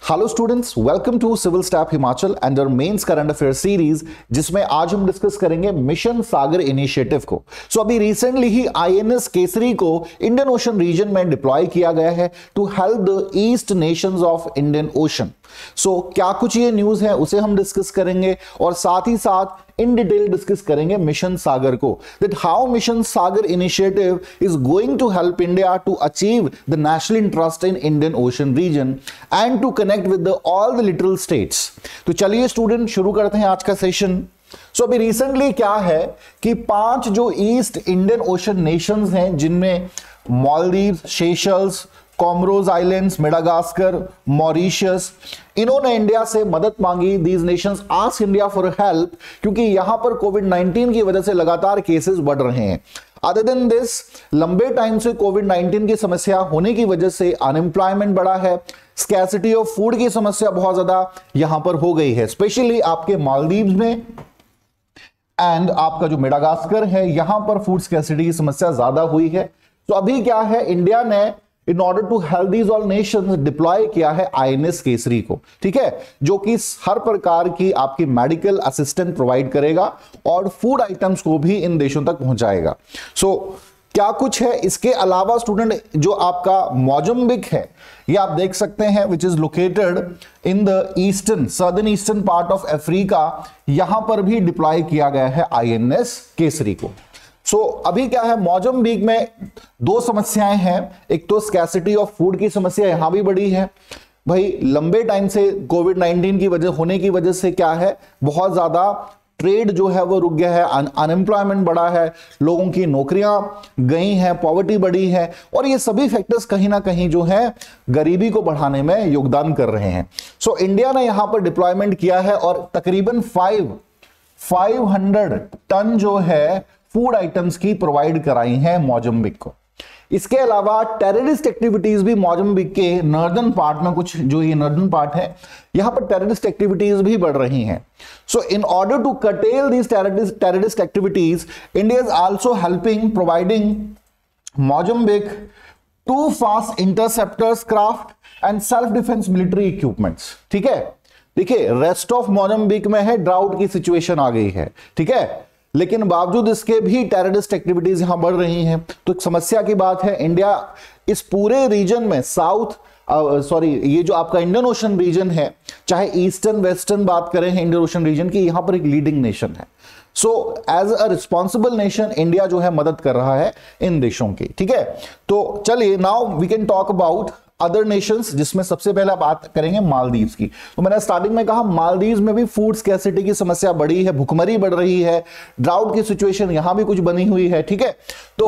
Hello students, welcome to civil staff Himachal and our mains current affair series, जिसमें आज हम discuss करेंगे mission Sagar initiative को। अभी रिसेंटली ही आईएनएस केसरी को इंडियन ओशन रीजन में डिप्लॉय किया गया है to help the east nations of Indian Ocean. क्या कुछ ये न्यूज है उसे हम डिस्कस करेंगे और साथ ही साथ इन डिटेल डिस्कस करेंगे मिशन सागर को, that how mission Sagar initiative is going to help India to achieve the national interest in Indian Ocean region and to connect with all the little states. तो चलिए student, शुरू करते हैं आज का session. अभी रिसेंटली क्या है कि 5 जो ईस्ट इंडियन ओशन नेशंस हैं, जिनमें Maldives, Seychelles, Comoros islands, Madagascar, Mauritius, इन्होंने इंडिया से मदद मांगी। These nations ask India for help, क्योंकि यहां पर कोविड-19 की वजह से लगातार केसेस बढ़ रहे हैं। अदर देन दिस, लंबे टाइम से कोविड-19 की समस्या होने की वजह से अनएम्प्लॉयमेंट बढ़ा है, स्कैर्सिटी ऑफ फूड की समस्या बहुत ज्यादा यहां पर हो गई है, स्पेशली आपके मालदीव में एंड आपका जो मेडागास्कर है, यहां पर फूड स्कैर्सिटी की समस्या ज्यादा हुई है। तो अभी क्या है, इंडिया ने in order to help these all nations deploy किया है आईएनएस केसरी को, ठीक है, जो कि हर प्रकार की आपकी मेडिकल असिस्टेंट प्रोवाइड करेगा और फूड आइटम्स को भी इन देशों तक पहुंचाएगा। क्या कुछ है इसके अलावा स्टूडेंट, जो आपका मोजम्बिक है, ये आप देख सकते हैं, which is located in the eastern southern eastern part of Africa, यहां पर भी डिप्लॉय किया गया है आईएनएस केसरी को। अभी क्या है, मोजम्बिक में 2 समस्याएं हैं। एक तो स्कैर्सिटी ऑफ फूड की समस्या यहां भी बड़ी है भाई, लंबे टाइम से कोविड-19 की वजह होने की वजह से क्या है, बहुत ज्यादा ट्रेड जो है वो रुक गया है, अनएम्प्लॉयमेंट बढ़ा है, लोगों की नौकरियां गई हैं, पॉवर्टी बढ़ी है, और ये सभी फैक्टर्स कहीं ना कहीं जो है गरीबी को बढ़ाने में योगदान कर रहे हैं। इंडिया ने यहां पर डिप्लॉयमेंट किया है और तकरीबन 500 टन जो है फूड आइटम्स की प्रोवाइड कराई हैं मोजम्बिक को। इसके अलावा टेररिस्ट एक्टिविटीज भी मोजम्बिक के नॉर्दर्न पार्ट में, कुछ जो ये नॉर्दर्न पार्ट है, यहां पर टेररिस्ट एक्टिविटीज भी बढ़ रही हैं। In order to curtail these terrorist activities, India is also helping providing Mozambique 2 fast interceptors craft and self defense military equipments, ठीक है। देखिए, रेस्ट ऑफ मोजम्बिक में है, ड्राउट की सिचुएशन आ गई है, ठीक है, लेकिन बावजूद इसके भी टेररिस्ट एक्टिविटीज यहां बढ़ रही हैं। तो एक समस्या की बात है, इंडिया इस पूरे रीजन में ये जो आपका इंडियन ओशन रीजन है, चाहे ईस्टर्न वेस्टर्न बात करें इंडियन ओशन रीजन की, यहां पर एक लीडिंग नेशन है। As a responsible nation India जो है मदद कर रहा है इन देशों की, ठीक है। तो चलिए, now we can talk about other nations, जिसमें सबसे पहले बात करेंगे मालदीव की। तो मैंने स्टार्टिंग में कहा, मालदीव में भी फूड स्कैर्सिटी की समस्या बढ़ी है, भुखमरी बढ़ रही है, ड्राउट की सिचुएशन यहां भी कुछ बनी हुई है, ठीक है। तो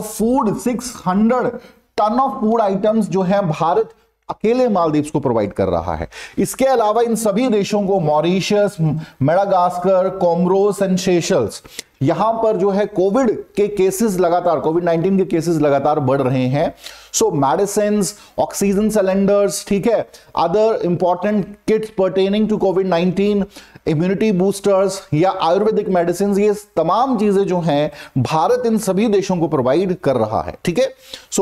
600 टन ऑफ फूड आइटम्स जो है भारत अकेले मालदीव्स को प्रोवाइड कर रहा है। इसके अलावा इन सभी देशों को, Mauritius, Madagascar, Comoros and Seychelles, यहां पर जो है कोविड के केसेस लगातार, कोविड-19 के केसेस लगातार बढ़ रहे हैं। मेडिसिन, ऑक्सीजन सिलेंडर्स, ठीक है, other important kits pertaining to कोविड-19, इम्यूनिटी बूस्टर्स या आयुर्वेदिक मेडिसिन, ये तमाम चीजें जो हैं भारत इन सभी देशों को प्रोवाइड कर रहा है, ठीक है।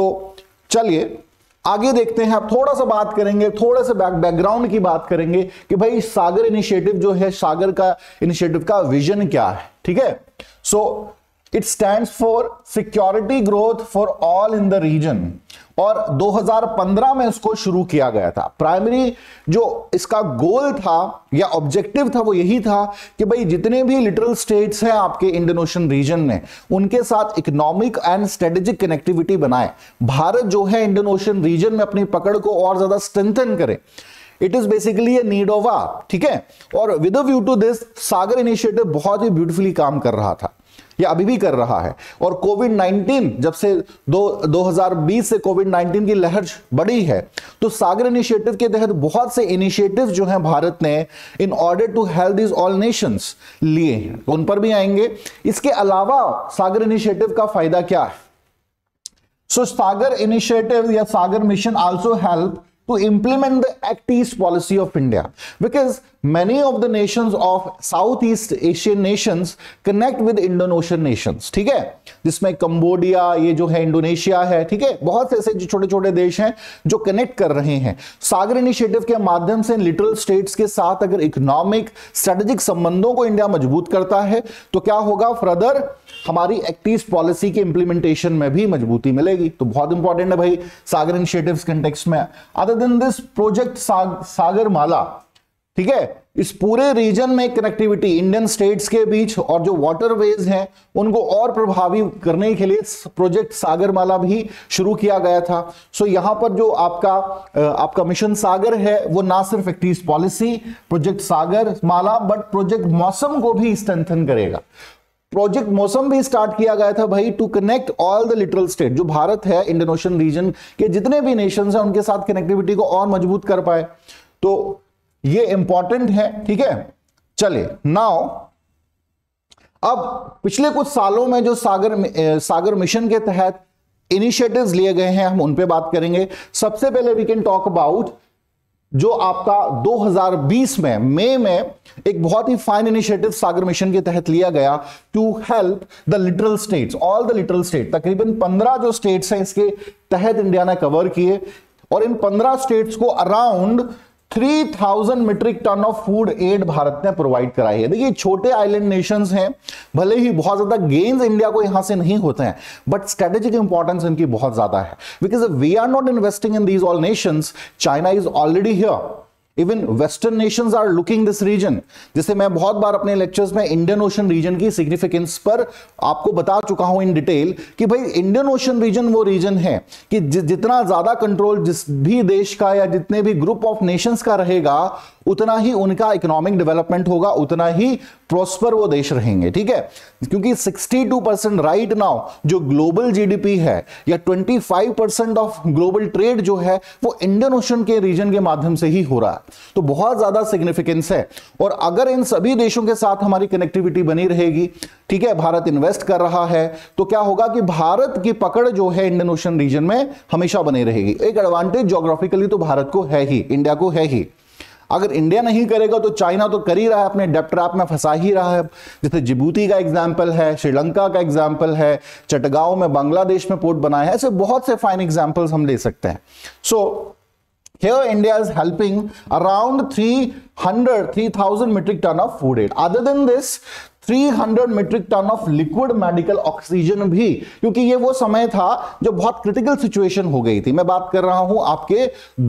चलिए आगे देखते हैं। आप थोड़ा सा बात करेंगे, थोड़ा सा बैकग्राउंड की बात करेंगे कि भाई सागर इनिशिएटिव जो है, सागर का इनिशिएटिव का विजन क्या है, ठीक है। It stands for security growth for all in the region, और 2015 में इसको शुरू किया गया था। प्राइमरी जो इसका गोल था या ऑब्जेक्टिव था वो यही था कि भाई जितने भी लिटरल स्टेट्स हैं आपके इंडियन ओशन रीजन में, उनके साथ इकोनॉमिक एंड स्ट्रेटेजिक कनेक्टिविटी बनाए। भारत जो है इंडियन ओशन रीजन में अपनी पकड़ को और ज्यादा स्ट्रेंथन करे। It is basically a need of hour, ठीक है। और with a view to this, Sagar initiative बहुत ही ब्यूटीफुली काम कर रहा था, या अभी भी कर रहा है। और कोविड-19 जब से 2020 से कोविड-19 की लहर बढ़ी है, तो सागर इनिशिएटिव के तहत बहुत से इनिशिएटिव जो हैं भारत ने in order to help these all nations लिए हैं, उन पर भी आएंगे। इसके अलावा सागर इनिशिएटिव का फायदा क्या है? सागर इनिशिएटिव या Sagar mission also help to implement the Act East policy of India, because many of the nations of Southeast Asian nations connect with Indian Ocean nations, ठीक है, जिसमें कंबोडिया, ये जो है इंडोनेशिया है, ठीक है, बहुत से ऐसे जो छोटे छोटे देश हैं जो कनेक्ट कर रहे हैं। सागर इनिशिएटिव के माध्यम से लिटरल स्टेट्स के साथ अगर इकोनॉमिक स्ट्रेटेजिक संबंधों को इंडिया मजबूत करता है तो क्या होगा, फर्दर हमारी एक्ट ईस्ट पॉलिसी के इंप्लीमेंटेशन में भी मजबूती मिलेगी। तो बहुत इंपॉर्टेंट है भाई सागर इनिशिएटिव्स कंटेक्स्ट में। Other than this project Sagar Mala, ठीक है, इस पूरे रीजन में कनेक्टिविटी इंडियन स्टेट्स के बीच और जो वाटरवेज हैं उनको और प्रभावी करने के लिए प्रोजेक्ट सागरमाला भी शुरू किया गया था। सो यहां पर जो आपका मिशन सागर है वो ना सिर्फ act east policy project Sagar Mala but project Mausam को भी स्ट्रेंथन करेगा। प्रोजेक्ट मौसम भी स्टार्ट किया गया था भाई to connect all the literal state, जो भारत है इंडियन ओशन रीजन के जितने भी नेशंस हैं उनके साथ कनेक्टिविटी को और मजबूत कर पाए। तो ये इंपॉर्टेंट है, ठीक है। चलिए नाउ अब पिछले कुछ सालों में जो सागर मिशन के तहत इनिशिएटिव्स लिए गए हैं हम उन पे बात करेंगे। सबसे पहले वी कैन टॉक अबाउट जो आपका 2020 में मई में एक बहुत ही फाइन इनिशिएटिव सागर मिशन के तहत लिया गया to help the literal states, all the literal state, तकरीबन 15 जो स्टेट्स हैं इसके तहत इंडिया ने कवर किए और इन 15 स्टेट्स को around 3000 metric ton of food aid भारत ने प्रोवाइड कराई है। देखिए छोटे आइलैंड नेशंस हैं, भले ही बहुत ज्यादा गेन्स इंडिया को यहां से नहीं होते हैं बट स्ट्रेटेजिक इंपॉर्टेंस इनकी बहुत ज्यादा है, because we are not investing in these all nations, China is already here, even western nations are looking this region. जैसे मैं बहुत बार अपने लेक्चर्स में इंडियन ओशन रीजन की सिग्निफिकेंस पर आपको बता चुका हूं इन डिटेल कि भाई इंडियन ओशन रीजन वो रीजन है कि जितना ज्यादा कंट्रोल जिस भी देश का या जितने भी ग्रुप ऑफ नेशंस का रहेगा उतना ही उनका इकोनॉमिक डेवलपमेंट होगा, उतना ही प्रोस्पर वो देश रहेंगे, ठीक है। क्योंकि 62% राइट नाउ जो ग्लोबल जीडीपी है या 25% ऑफ ग्लोबल ट्रेड जो है वो इंडियन ओशन के रीजन के माध्यम से ही हो रहा है। तो बहुत ज्यादा सिग्निफिकेंस है और अगर इन सभी देशों के साथ हमारी कनेक्टिविटी बनी रहेगी, ठीक है, भारत इन्वेस्ट कर रहा है तो क्या होगा कि भारत की पकड़ जो है इंडियन ओशन रीजन में हमेशा बनी रहेगी। एक एडवांटेज ज्योग्राफिकली तो भारत को है ही, इंडिया को है ही। अगर इंडिया नहीं करेगा तो चाइना तो कर ही रहा है, अपने डेप्ट ट्रैप में फंसा ही रहा है। जैसे जिबूती का एग्जाम्पल है, श्रीलंका का एग्जाम्पल है, चटगांव में बांग्लादेश में पोर्ट बनाया है, ऐसे बहुत से फाइन एग्जाम्पल्स हम ले सकते हैं। सो here India is helping around 3,000 metric ton of food aid. Other than this 300 metric ton of liquid medical oxygen भी, क्योंकि ये वो समय था जो बहुत क्रिटिकल सिचुएशन हो गई थी। मैं बात कर रहा हूं आपके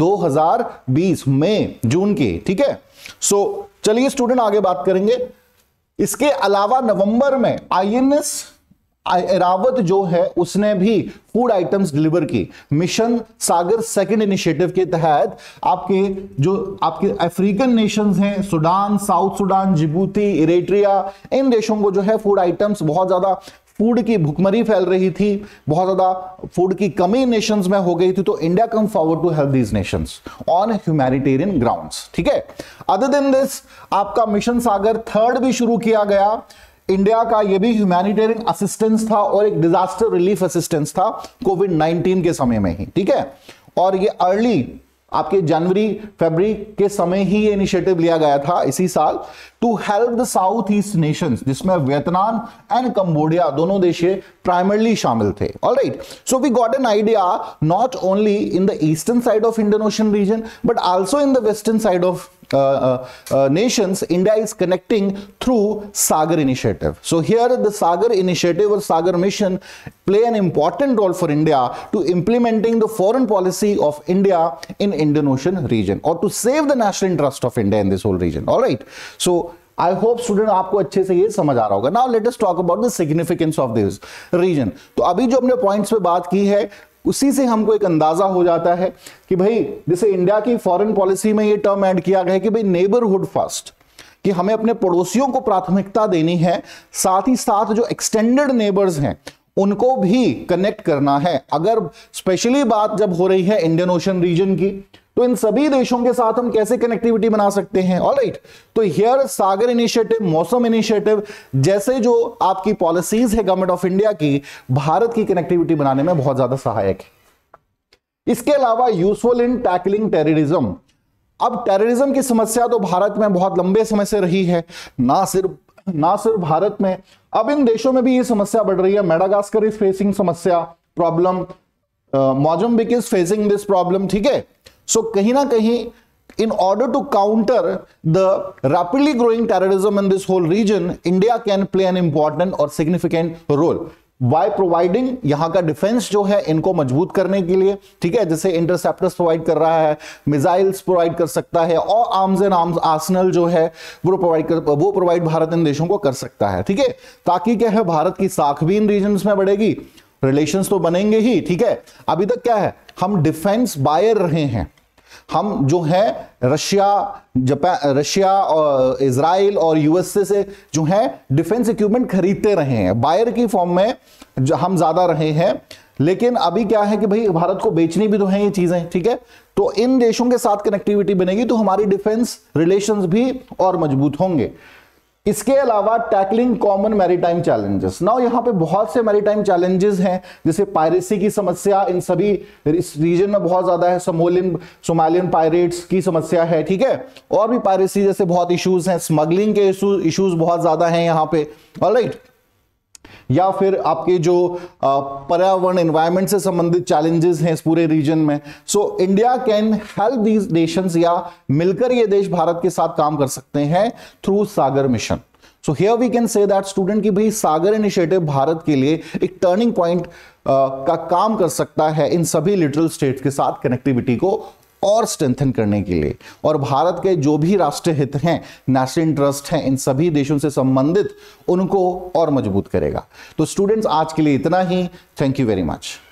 2020 मई जून की, ठीक है। सो चलिए स्टूडेंट आगे बात करेंगे। इसके अलावा नवंबर में INS ऐरावत जो है उसने भी फूड आइटम्स डिलीवर की मिशन सागर सेकंड इनिशिएटिव के तहत। आपके अफ्रीकन नेशंस हैं, Sudan, South Sudan, Djibouti, Eritrea, इन देशों को जो है फूड आइटम्स, बहुत ज्यादा फूड की भुखमरी फैल रही थी, बहुत ज्यादा फूड की कमी नेशंस में हो गई थी, तो India come forward to help these nations on humanitarian grounds, ठीक है। अदर देन दिस आपका मिशन सागर थर्ड भी शुरू किया गया। इंडिया का ये भी ह्यूमैनिटेरियन असिस्टेंस था और एक डिजास्टर रिलीफ असिस्टेंस था कोविड-19 के समय में ही, ठीक है। और ये अर्ली आपके जनवरी फरवरी के समय ही ये इनिशिएटिव लिया गया था इसी साल to help the south east nations, जिसमें वियतनाम एंड कंबोडिया दोनों देश प्राइमरली शामिल थे। Alright, so we got an idea not only in the eastern side of Indian Ocean region but also in the western side of nations India is connecting through Sagar initiative. So here the Sagar initiative or Sagar mission play an important role for India to implementing the foreign policy of India in Indian Ocean region or to save the national interest of India in this whole region. All right, so I hope student आपको अच्छे से ये समझ आ रहा होगा। Now let us talk about the significance of this region. तो अभी जो हमने पॉइंट्स पे बात की है उसी से हमको एक अंदाजा हो जाता है कि भाई जैसे इंडिया की फॉरेन पॉलिसी में ये टर्म ऐड किया गया है कि भाई नेबरहुड फर्स्ट, कि हमें अपने पड़ोसियों को प्राथमिकता देनी है, साथ ही साथ जो एक्सटेंडेड नेबर्स हैं उनको भी कनेक्ट करना है। अगर स्पेशली बात जब हो रही है इंडियन ओशन रीजन की तो इन सभी देशों के साथ हम कैसे कनेक्टिविटी बना सकते हैं। ऑलराइट, तो here Sagar initiative, Mausam initiative जैसे जो आपकी पॉलिसीज है गवर्नमेंट ऑफ इंडिया की, भारत की कनेक्टिविटी बनाने में बहुत ज्यादा सहायक है। इसके अलावा यूजफुल इन टैकलिंग टेररिज्म। अब टेररिज्म की समस्या तो भारत में बहुत लंबे समय से रही है, ना सिर्फ भारत में, अब इन देशों में भी ये समस्या बढ़ रही है। मेडागास्कर इज फेसिंग समस्या problem, Mozambique is facing this problem, ठीक है। सो कहीं ना कहीं in order to counter the rapidly growing terrorism in this whole region, India can play an important और significant role by providing यहां का डिफेंस जो है इनको मजबूत करने के लिए, ठीक है, जैसे इंटरसेप्टर्स प्रोवाइड कर रहा है, मिसाइल्स प्रोवाइड कर सकता है, और आर्म्स एंड आर्म्स आर्सेनल जो है वो प्रोवाइड भारत इन देशों को कर सकता है, ठीक है, ताकि क्या है भारत की साख भी इन रीजन्स में बढ़ेगी, रिलेशंस तो बनेंगे ही, ठीक है। अभी तक क्या है, हम डिफेंस बायर रहे हैं, हम जो है रशिया और इजराइल और यूएसए से जो है डिफेंस इक्विपमेंट खरीदते रहे हैं, बायर की फॉर्म में हम ज्यादा रहे हैं। लेकिन अभी क्या है कि भाई भारत को बेचनी भी तो है ये चीजें, ठीक है, तो इन देशों के साथ कनेक्टिविटी बनेगी तो हमारी डिफेंस रिलेशंस भी और मजबूत होंगे। इसके अलावा tackling common maritime challenges. Now यहां पे बहुत से मैरीटाइम चैलेंजेस हैं, जैसे पायरेसी की समस्या इन सभी इस रीजन में बहुत ज्यादा है, सोमालियन पायरेट्स की समस्या है, ठीक है, और भी पायरेसी जैसे बहुत इश्यूज हैं, स्मगलिंग के इश्यूज बहुत ज्यादा हैं यहां पे, ऑलराइट, या फिर आपके जो पर्यावरण एनवायरनमेंट से संबंधित चैलेंजेस हैं इस पूरे रीजन में। So India can help these nations, या मिलकर ये देश भारत के साथ काम कर सकते हैं through Sagar mission. So here we can say that student की भाई सागर इनिशिएटिव भारत के लिए एक टर्निंग पॉइंट का काम कर सकता है इन सभी लिटरल स्टेट्स के साथ कनेक्टिविटी को और स्ट्रेंथन करने के लिए, और भारत के जो भी राष्ट्रीय हित हैं, नेशनल इंटरेस्ट हैं इन सभी देशों से संबंधित, उनको और मजबूत करेगा। तो स्टूडेंट्स आज के लिए इतना ही। Thank you very much.